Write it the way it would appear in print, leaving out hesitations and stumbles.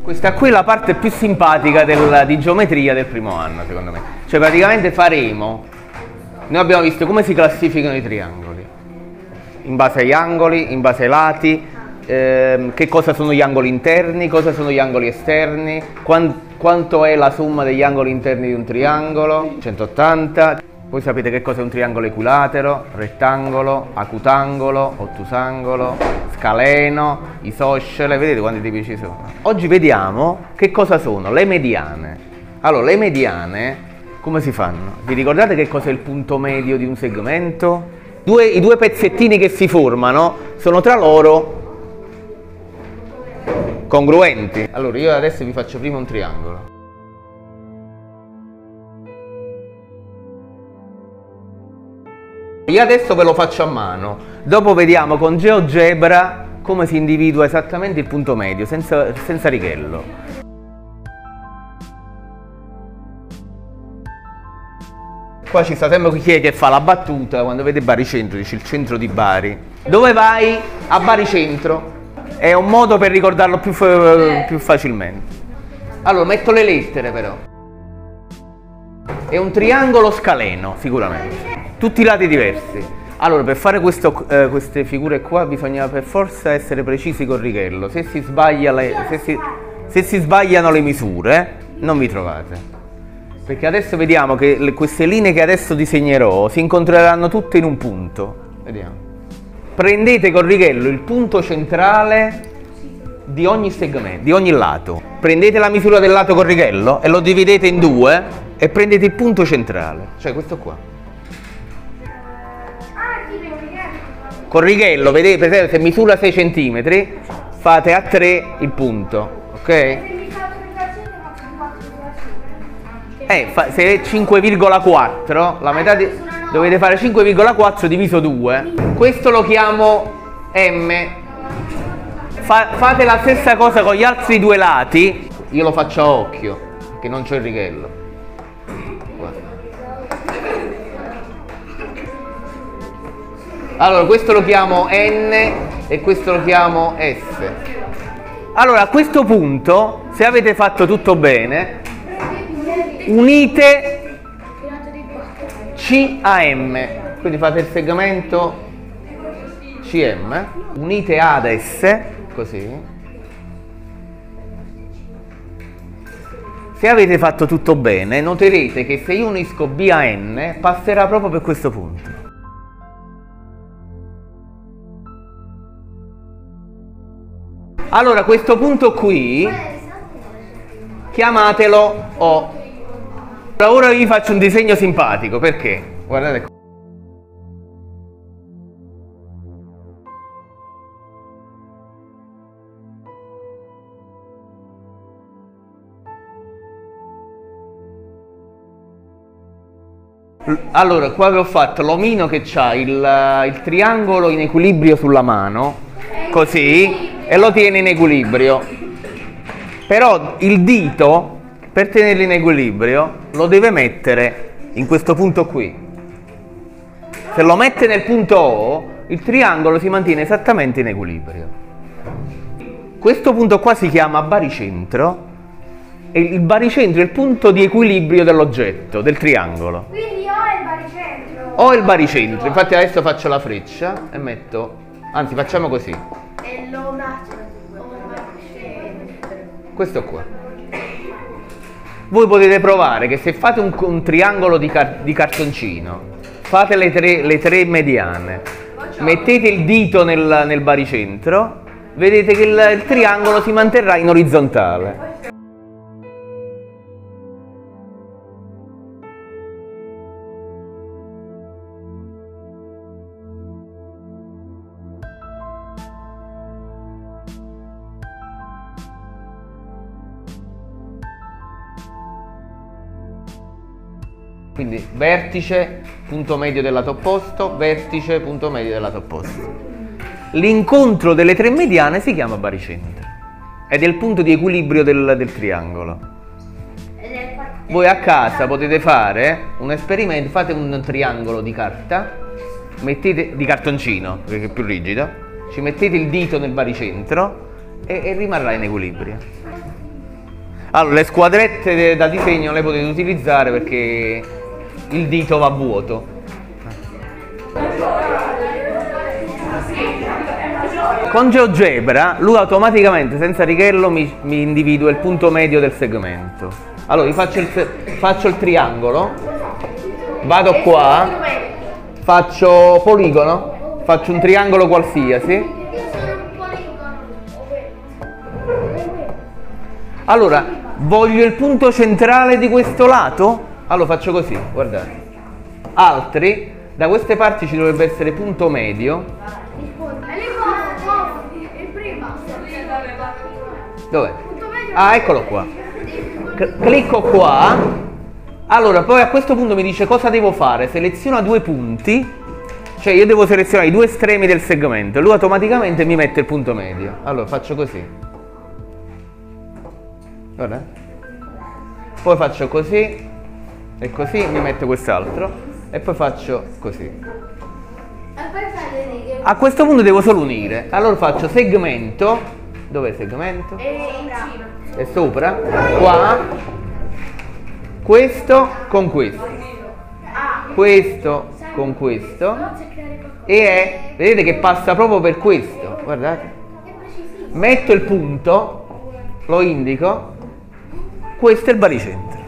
Questa qui è la parte più simpatica di geometria del primo anno, secondo me. Cioè praticamente faremo, noi abbiamo visto come si classificano i triangoli, in base agli angoli, in base ai lati, che cosa sono gli angoli interni, cosa sono gli angoli esterni, quanto è la somma degli angoli interni di un triangolo, 180. Poi sapete che cosa è un triangolo equilatero, rettangolo, acutangolo, ottusangolo, scaleno, isoscele, vedete quanti tipi ci sono? Oggi vediamo che cosa sono le mediane. Allora, le mediane come si fanno? Vi ricordate che cos'è il punto medio di un segmento? I due pezzettini che si formano sono tra loro congruenti. Allora, io adesso vi faccio prima un triangolo. Io adesso ve lo faccio a mano, dopo vediamo con GeoGebra come si individua esattamente il punto medio, senza righello. Qua ci sta sempre chi è che fa la battuta, quando vede Baricentro, dice il centro di Bari. Dove vai? A Baricentro. È un modo per ricordarlo più facilmente. Allora, metto le lettere però. È un triangolo scaleno, sicuramente. Tutti i lati diversi. Allora, per fare queste figure qua bisogna per forza essere precisi col righello. Se si sbagliano le misure, non vi trovate. Perché adesso vediamo che queste linee che adesso disegnerò si incontreranno tutte in un punto. Vediamo. Prendete col righello il punto centrale di ogni segmento, di ogni lato. Prendete la misura del lato col righello e lo dividete in due e prendete il punto centrale, cioè questo qua. Col righello, vedete, per esempio, se misura 6 cm, fate a 3 il punto, ok? Se è 5,4, la metà dovete fare 5,4 diviso 2. Questo lo chiamo M. Fate la stessa cosa con gli altri due lati. Io lo faccio a occhio, perché non c'ho il righello. Allora, questo lo chiamo N e questo lo chiamo S. Allora, a questo punto, se avete fatto tutto bene, unite C a M. Quindi fate il segmento CM, unite A ad S, così. Se avete fatto tutto bene, noterete che se io unisco B a N, passerà proprio per questo punto. Allora, questo punto qui, chiamatelo O. Ora vi faccio un disegno simpatico, perché? Guardate qua. Allora, qua vi ho fatto l'omino che ha il triangolo in equilibrio sulla mano, così, e lo tiene in equilibrio. Però il dito, per tenerlo in equilibrio, lo deve mettere in questo punto qui. Se lo mette nel punto O, il triangolo si mantiene esattamente in equilibrio. Questo punto qua si chiama baricentro, e il baricentro è il punto di equilibrio dell'oggetto, del triangolo. Quindi O è il baricentro. O è il baricentro, infatti adesso faccio la freccia e metto, anzi facciamo così. E lo macchina. Questo qua. Voi potete provare che se fate un triangolo di cartoncino, fate le tre mediane, mettete il dito nel baricentro, vedete che il triangolo si manterrà in orizzontale. Quindi vertice, punto medio del lato opposto, vertice, punto medio del lato opposto. L'incontro delle tre mediane si chiama baricentro ed è il punto di equilibrio del triangolo. Voi a casa potete fare un esperimento, fate un triangolo di carta, mettete di cartoncino, perché è più rigido, ci mettete il dito nel baricentro e rimarrà in equilibrio. Allora, le squadrette da disegno le potete utilizzare perché il dito va vuoto. Con GeoGebra lui automaticamente, senza righello, mi individua il punto medio del segmento. Allora, io faccio il triangolo, vado qua, faccio poligono, faccio un triangolo qualsiasi. Io sono un poligono. Allora, voglio il punto centrale di questo lato? Allora faccio così, guardate. Altri, da queste parti ci dovrebbe essere punto medio. Il prima. Dov'è? Ah, eccolo qua. Clicco qua. Allora, poi a questo punto mi dice cosa devo fare. Seleziona due punti. Cioè io devo selezionare i due estremi del segmento. Lui automaticamente mi mette il punto medio. Allora, faccio così. Guarda. Poi faccio così. E così mi mette quest'altro. E poi faccio così. A questo punto devo solo unire. Allora faccio segmento. Dov'è il segmento? È sopra. Qua. Questo con questo. Questo con questo. Vedete che passa proprio per questo. Guardate. Metto il punto. Lo indico. Questo è il baricentro.